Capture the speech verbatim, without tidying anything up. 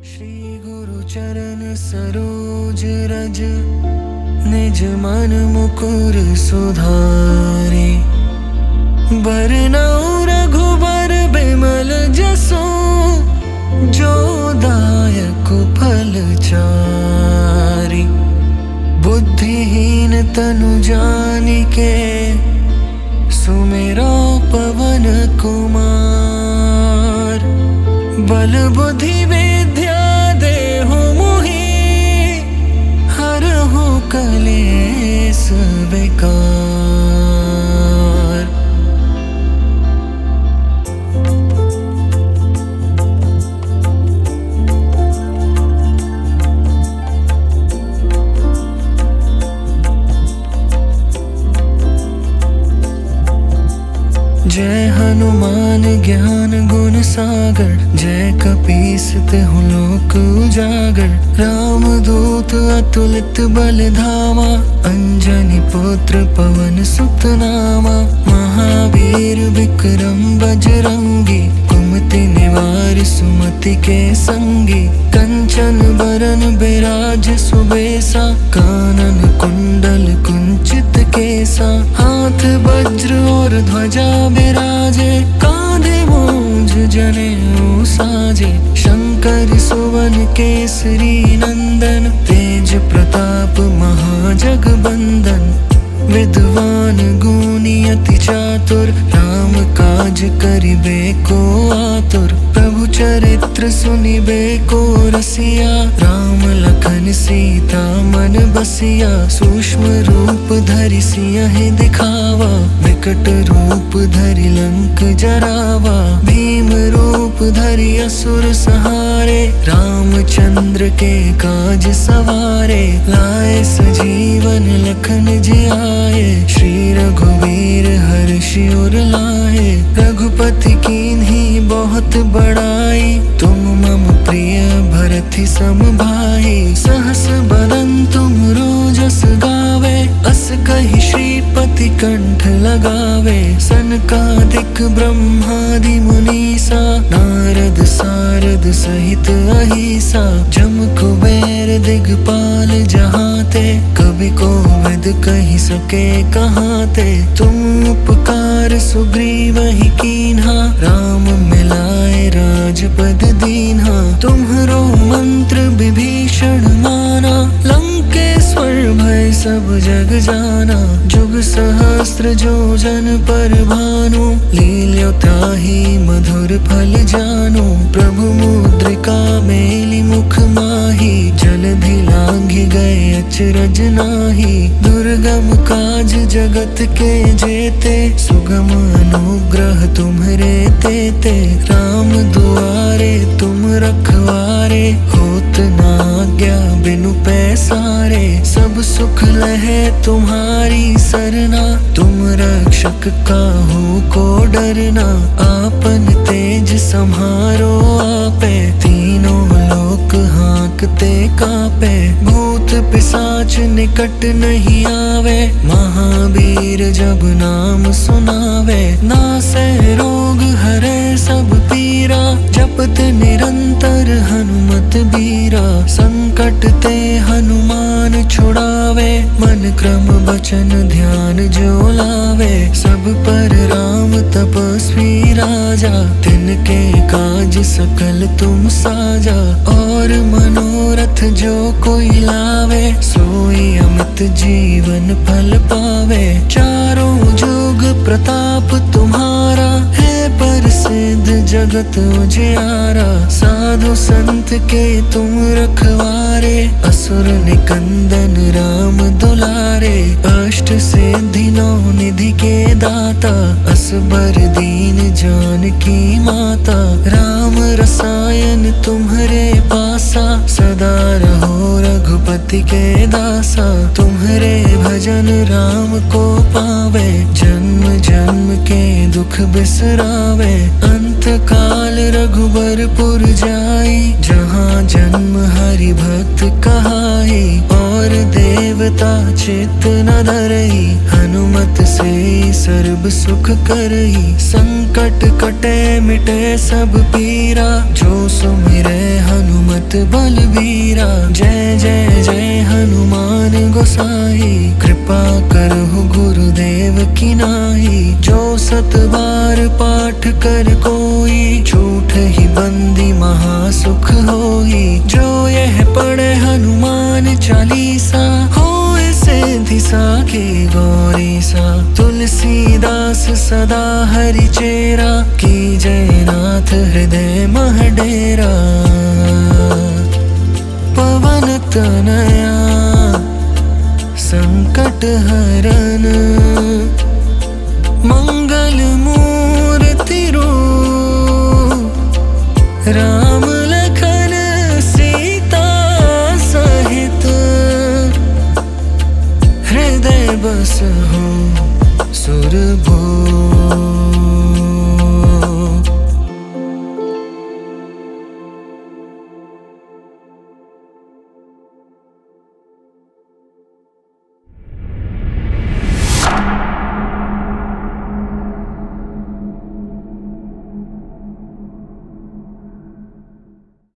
श्री गुरु चरण सरोज रज, निज मन मुकुर सुधारे। बरनउँ रघुबर बिमल जसु, जो दायक फल चारि। बुद्धिहीन तनु जानिके, सुमिरौ पवन कुमार। बल बुद्धि विद्या देहु मोहि, हरहु कलेस विकार। जय हनुमान ज्ञान गुण सागर, जय कपीस तिहु लोक उजागर। राम दूत अतुलित बल धामा, अंजनी पुत्र पवन सुत नामा। महावीर विक्रम बजरंगी, कुमति निवार सुमति के संगी। कंचन बरन बिराज सुबेसा, कानन कुंडल कुंचित केसा। हाथ वज्र और ध्वजा बिराजे, कांधे मूंज जनेऊ साजे। शंकर सुवन केसरी नंदन, तेज प्रताप महाजगबंदन। विद्वान गुणी अति चातुर, राम काज करिबे को आतुर। प्रभु चरित्र सुनिबे को रसिया, राम लखन सीता मन बसिया। सूक्ष्म रूप धरि सियहि दिखावा, विकट रूप धरि लंक जरावा। भीम रूप धरि असुर संहारे, रामचंद्र के काज सवारे। लाए सजीवन लखन जियाए, श्री रघुवीर हर्षि उर लाए। रघुपति कीन्ही बहुत बड़ाई, तुम मम प्रिय भरति सम भाई। सहस बदन तुम रोजस गावे, अस कहि श्रीपति कंठ लगावे। सनकादिक ब्रह्मादि मुनीसा, नारद सारद सहित अहिसा। जम कुबेर दिगपाल जहाते, कवि कोविद कहि सके कहाते। तुम उपकार सुग्रीवहि कीन्हा, राम मिलाए राजपद दीन्हा। तुम्हरो मंत्र विभीषण माना, लंकेश्वर भय सब जग जाना। जुग सहस्त्र जो जन पर भानु, लील्यो ताहि मधुर फल जानु। प्रभु मुद्रिका मेलि मुख माहि, जलधि लांघि गए अचरज नाहि। दुर्गम काज जगत के जेते, सुगम अनुग्रह तुम्हरे तेते। राम दुआरे तुम रखवारे, होत न आज्ञा बिनु पैसारे। सब सुख लहे तुम्हारी सरना, तुम रक्षक काहू को डरना। आपन तेज सम्हारो आपे, तीनों लोक हाँकते कापे। भूत पिशाच निकट नहीं आवे, महावीर जब नाम सुनावे। नासै रोग हरै सब पीरा, जपत निरंतर हनुमत बीरा। संकट ते हनुमान छुड़ावे, मन क्रम वचन ध्यान जो लावे। सब पर राम तपस्वी राजा, तिनके काज सकल तुम साजा। और मनोरथ जो कोई लावे, सोई अमित जीवन फल पावे। चारों जुग प्रताप तुम्हारा, है प्रसिद्ध जगत उजियारा। साधु संत के तुम रखवारे, असुर निकंदन राम दुलारे। अष्ट सिद्धि नौ निधि के दाता, असबर दीन जानकी माता। राम रसायन तुम्हरे पासा, सदा रहो रघुपति के दासा। तुम्हरे भजन राम को पावे, जन्म जन्म के दुख बिसरावे। अंत काल रघुबरपुर जाई, जहाँ जन्म हरि भक्त कहाई। और देवता चित्त न धरई, हनुमत से सर्व सुख करई। संकट कटे मिटे सब पीरा, जो सुमिरै हनुमत तुलित बलबीरा। जय जय जय हनुमान गोसाई, कृपा करहु गुरुदेव की नाई। जो सत बार पाठ कर कोई, छूट ही बंदी महासुख होई। जो यह पढ़े हनुमान चालीसा, होए सिद्धि साखी गौरी सा। तुलसीदास सदा हरि चेरा, की जय नाथ हृदय मह डेरा। पवन तनया संकट हरन,